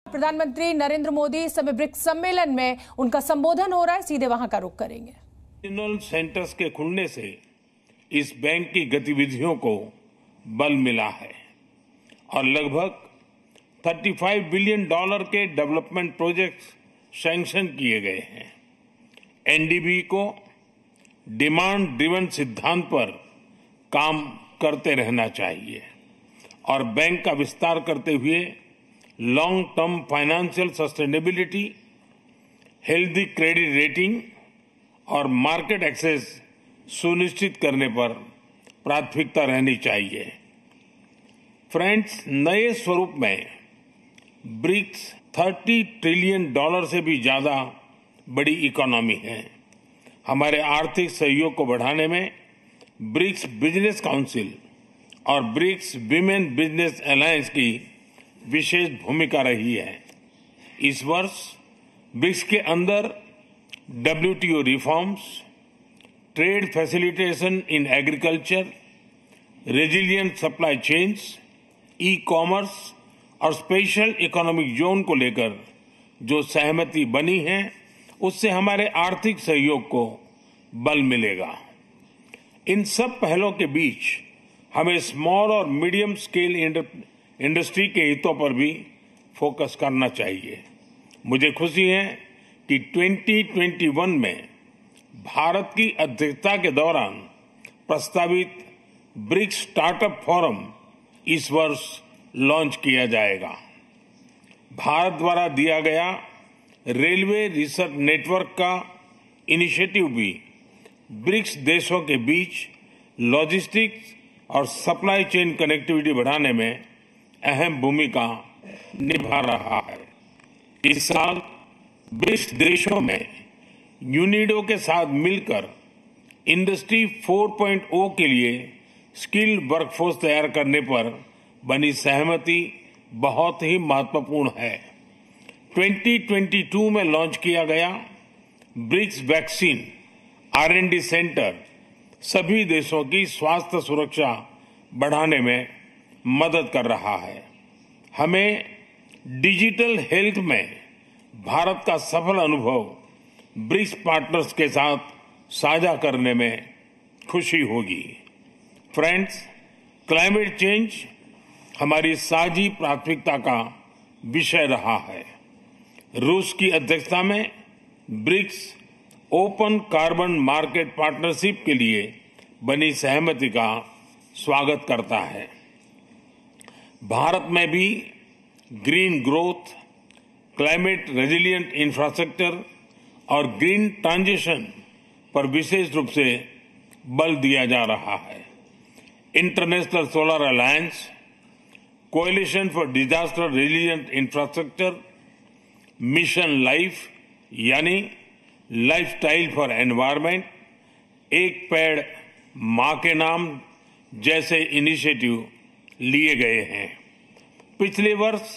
प्रधानमंत्री नरेंद्र मोदी इस समय ब्रिक्स सम्मेलन में उनका संबोधन हो रहा है, सीधे वहां का रुख करेंगे। रीजनल सेंटर्स के खुलने से इस बैंक की गतिविधियों को बल मिला है और लगभग $35 बिलियन के डेवलपमेंट प्रोजेक्ट्स सैंक्शन किए गए हैं। एनडीबी को डिमांड ड्रिवन सिद्धांत पर काम करते रहना चाहिए और बैंक का विस्तार करते हुए long term financial sustainability, healthy credit rating और मार्केट एक्सेस सुनिश्चित करने पर प्राथमिकता रहनी चाहिए। फ्रेंड्स, नए स्वरूप में ब्रिक्स $30 ट्रिलियन से भी ज्यादा बड़ी इकोनॉमी है। हमारे आर्थिक सहयोग को बढ़ाने में ब्रिक्स बिजनेस काउंसिल और ब्रिक्स विमेन बिजनेस अलायंस की विशेष भूमिका रही है। इस वर्ष ब्रिक्स के अंदर WTO reforms, trade facilitation in agriculture, resilient supply chains, e commerce और स्पेशल इकोनॉमिक जोन को लेकर जो सहमति बनी है, उससे हमारे आर्थिक सहयोग को बल मिलेगा। इन सब पहलों के बीच हमें स्मॉल और मीडियम स्केल इंडस्ट्री के हितों पर भी फोकस करना चाहिए। मुझे खुशी है कि 2021 में भारत की अध्यक्षता के दौरान प्रस्तावित ब्रिक्स स्टार्टअप फोरम इस वर्ष लॉन्च किया जाएगा। भारत द्वारा दिया गया रेलवे रिसर्च नेटवर्क का इनिशिएटिव भी ब्रिक्स देशों के बीच लॉजिस्टिक्स और सप्लाई चेन कनेक्टिविटी बढ़ाने में अहम भूमिका निभा रहा है। इस साल ब्रिक्स देशों में यूनिडो के साथ मिलकर इंडस्ट्री 4.0 के लिए स्किल्ड वर्कफोर्स तैयार करने पर बनी सहमति बहुत ही महत्वपूर्ण है। 2022 में लॉन्च किया गया ब्रिक्स वैक्सीन R&D सेंटर सभी देशों की स्वास्थ्य सुरक्षा बढ़ाने में मदद कर रहा है। हमें डिजिटल हेल्थ में भारत का सफल अनुभव ब्रिक्स पार्टनर्स के साथ साझा करने में खुशी होगी। फ्रेंड्स, क्लाइमेट चेंज हमारी साझी प्राथमिकता का विषय रहा है। रूस की अध्यक्षता में BRICS open carbon market partnership के लिए बनी सहमति का स्वागत करता है। भारत में भी green growth, climate resilient infrastructure और ग्रीन ट्रांजिशन पर विशेष रूप से बल दिया जा रहा है। International solar alliance, coalition for disaster resilient infrastructure, mission LiFE यानी लाइफस्टाइल फॉर एनवायरमेंट, एक पेड़ मां के नाम जैसे इनिशिएटिव लिए गए हैं। पिछले वर्ष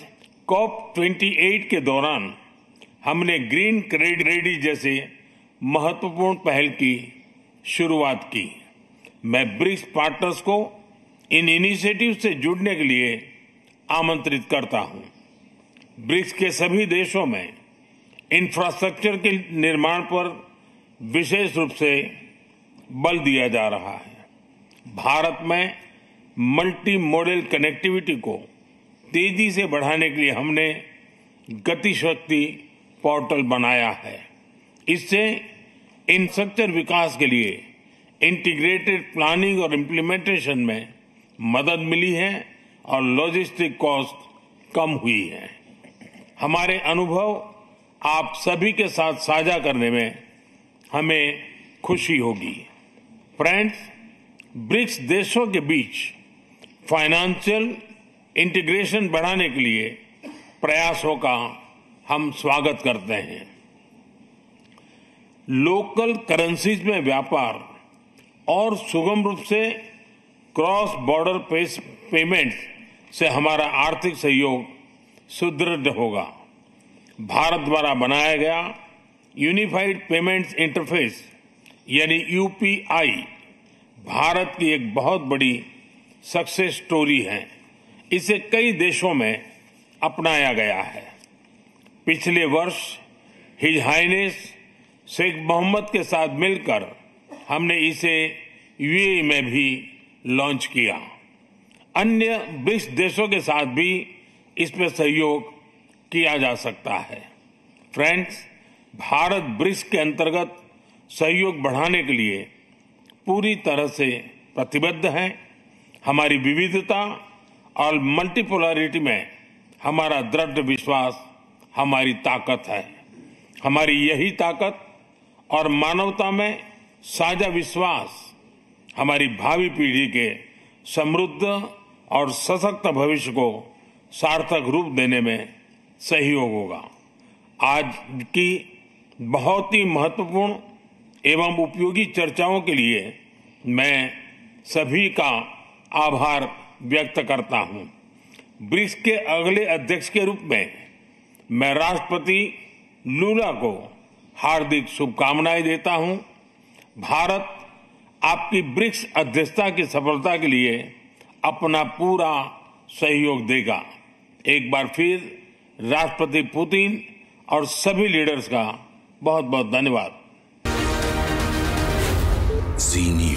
COP28 के दौरान हमने ग्रीन क्रेडिट जैसे महत्वपूर्ण पहल की शुरुआत की। मैं ब्रिक्स पार्टनर्स को इन इनिशिएटिव से जुड़ने के लिए आमंत्रित करता हूं। ब्रिक्स के सभी देशों में इंफ्रास्ट्रक्चर के निर्माण पर विशेष रूप से बल दिया जा रहा है। भारत में मल्टी मॉडल कनेक्टिविटी को तेजी से बढ़ाने के लिए हमने गति शक्ति पोर्टल बनाया है। इससे इंफ्रास्ट्रक्चर विकास के लिए इंटीग्रेटेड प्लानिंग और इम्प्लीमेंटेशन में मदद मिली है और लॉजिस्टिक कॉस्ट कम हुई है। हमारे अनुभव आप सभी के साथ साझा करने में हमें खुशी होगी। फ्रेंड्स, ब्रिक्स देशों के बीच फाइनेंशियल इंटीग्रेशन बढ़ाने के लिए प्रयासों का हम स्वागत करते हैं। लोकल करेंसीज में व्यापार और सुगम रूप से क्रॉस बॉर्डर पेमेंट से हमारा आर्थिक सहयोग सुदृढ़ होगा। भारत द्वारा बनाया गया यूनिफाइड पेमेंट्स इंटरफेस यानी UPI भारत की एक बहुत बड़ी सक्सेस स्टोरी है। इसे कई देशों में अपनाया गया है। पिछले वर्ष हिज हाइनेस शेख मोहम्मद के साथ मिलकर हमने इसे यूएई में भी लॉन्च किया। अन्य ब्रिक्स देशों के साथ भी इसमें सहयोग किया जा सकता है। फ्रेंड्स, भारत ब्रिक्स के अंतर्गत सहयोग बढ़ाने के लिए पूरी तरह से प्रतिबद्ध है। हमारी विविधता और मल्टीपोलैरिटी में हमारा दृढ़ विश्वास हमारी ताकत है। हमारी यही ताकत और मानवता में साझा विश्वास हमारी भावी पीढ़ी के समृद्ध और सशक्त भविष्य को सार्थक रूप देने में सहयोग होगा। आज की बहुत ही महत्वपूर्ण एवं उपयोगी चर्चाओं के लिए मैं सभी का आभार व्यक्त करता हूं। ब्रिक्स के अगले अध्यक्ष के रूप में मैं राष्ट्रपति लूला को हार्दिक शुभकामनाएं देता हूं। भारत आपकी ब्रिक्स अध्यक्षता की सफलता के लिए अपना पूरा सहयोग देगा। एक बार फिर राष्ट्रपति पुतिन और सभी लीडर्स का बहुत बहुत धन्यवाद। जी न्यूज़।